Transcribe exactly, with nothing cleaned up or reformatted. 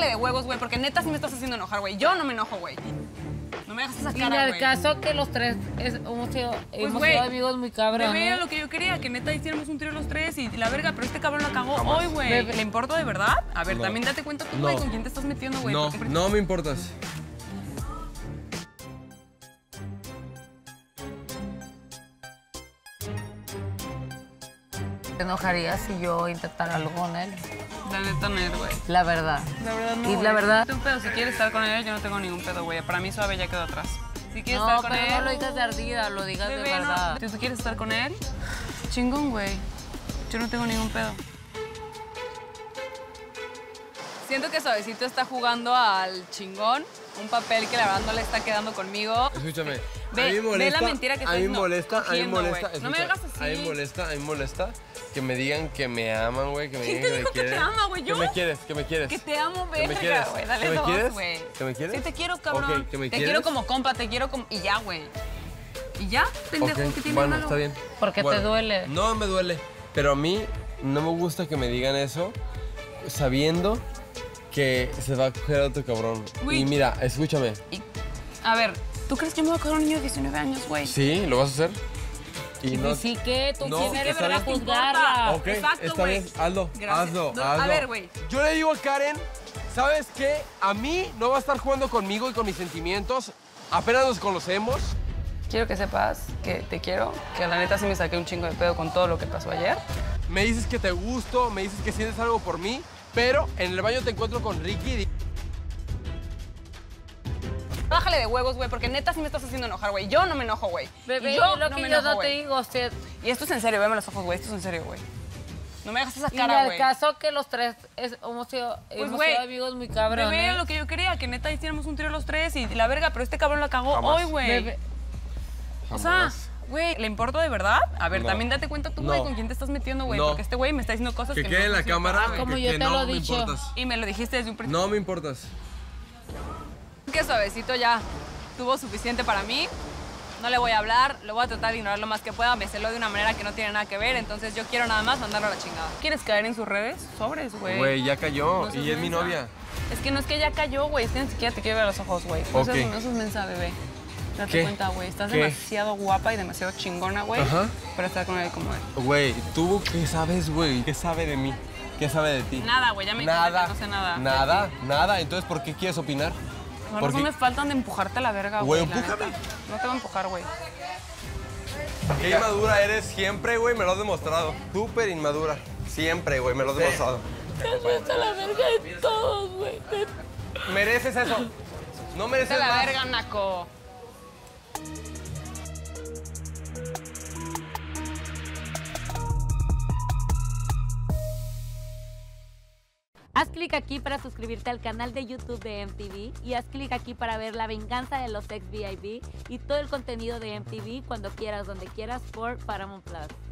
Bájale de huevos, güey, porque neta sí me estás haciendo enojar, güey. Yo no me enojo, güey. No me hagas esa cara, Y en el güey. caso que los tres es, hemos sido, Pues, hemos güey, sido amigos muy cabrones. Bebé, era lo que yo quería, que neta hiciéramos un trío los tres y la verga, pero este cabrón la cagó Jamás. hoy, güey. Bebé. ¿Le importa de verdad? A ver, No. también date cuenta tú, No. güey, con quién te estás metiendo, güey. No, porque- no me importas. ¿Te enojarías si yo intentara algo con él? La neta no es, güey. La verdad. La verdad no, Y güey. la verdad- No tengo pedo, si quieres estar con él, yo no tengo ningún pedo, güey. Para mí suave ya quedó atrás. Si quieres No, estar con pero él... no lo digas de ardida, lo digas de Bebé, no. verdad. Si tú quieres estar con él, chingón, güey. Yo no tengo ningún pedo. Siento que Suavecito está jugando al chingón, un papel que la verdad no le está quedando conmigo. Escúchame. Ve- a mí me ve molesta, la mentira que a está mí me diciendo, molesta, a mí me cogiendo, molesta. güey. No me escucha, hagas así. A mí me molesta, a mí me molesta que me digan que me aman, güey, que me ¿Quién digan te que dijo me que quieren. te ama, güey? ¿Yo? ¿Qué me quieres? ¿Qué me quieres? Que te amo, ¿Que me verga, quieres? güey. Dale ¿Que me dos, quieres? güey. ¿Que me quieres? Sí, te quiero, cabrón. Ok, ¿que me te quieres? quiero como compa, te quiero como... Y ya, güey. ¿Y ya, pendejo? Ok, ¿Qué tiene bueno, malo? está bien. Porque te Bueno, duele. No me duele, pero a mí no me gusta que me digan eso sabiendo que se va a coger a otro cabrón. Uy. Y mira, escúchame. Y- a ver, ¿tú crees que yo me voy a coger a un niño de diecinueve años, güey? Sí, ¿lo vas a hacer? Y Y sí que tú No, quién eres está para bien. juzgarla. Ok, Exacto, está güey. bien, hazlo, Gracias. hazlo, No, a hazlo. ver, güey. Yo le digo a Karen, ¿sabes qué? A mí no va a estar jugando conmigo y con mis sentimientos. Apenas nos conocemos. Quiero que sepas que te quiero, que la neta sí me saqué un chingo de pedo con todo lo que pasó ayer. Me dices que te gusto, me dices que sientes algo por mí, pero en el baño te encuentro con Ricky. Bájale de huevos, güey, porque neta sí me estás haciendo enojar, güey. Yo no me enojo, güey. Bebé, Y yo lo no que me yo enojo, no te güey. digo, o sea, Y esto es en serio, veme los ojos, güey. Esto es en serio, güey. No me hagas esa y en cara, el güey. caso que los tres es- hemos sido, hemos güey, sido amigos muy cabrones. Bebé, era lo que yo quería, que neta hiciéramos un trío los tres y la verga, pero este cabrón la cagó Jamás. hoy, güey. Bebé, O sea, güey, ¿le importa de verdad? A ver, No. también date cuenta tú, güey, No. con quién te estás metiendo, güey. No. Porque este güey me está diciendo cosas que, Que no quede en la son ciertas, cámara güey. Como que, yo que te no lo he me dicho. importas. Y me lo dijiste desde un principio. No me importas. Que Suavecito ya tuvo suficiente para mí. No le voy a hablar, lo voy a tratar de ignorar lo más que pueda. Me celó de una manera que no tiene nada que ver, entonces yo quiero nada más mandarlo a la chingada. ¿Quieres caer en sus redes? Sobres, güey. Güey, ya cayó No seas y es mi mensa. novia. Es que no es que ya cayó, güey. Es que ni siquiera te quiero ver a los ojos, güey. No seas, Ok. no seas mensa, bebé. Date ¿Qué? cuenta, güey. Estás ¿Qué? demasiado guapa y demasiado chingona, güey. Ajá. Para estar con él como él. Güey, ¿tú qué sabes, güey? ¿Qué sabe de mí? ¿Qué sabe de ti? Nada, güey. Ya me di cuenta Nada. que no sé nada. Nada, nada. Entonces, ¿por qué quieres opinar? Por Porque- razón me faltan de empujarte a la verga, güey. Güey, la empújame. neta. No te voy a empujar, güey. Qué inmadura eres siempre, güey, me lo has demostrado. Súper inmadura. Siempre, güey, me lo has demostrado. Está la verga de todos, güey. Mereces eso. No mereces Vete a la más. verga, naco. Haz clic aquí para suscribirte al canal de YouTube de M T V y haz clic aquí para ver La Venganza de los Ex V I P y todo el contenido de M T V cuando quieras, donde quieras por Paramount Plus.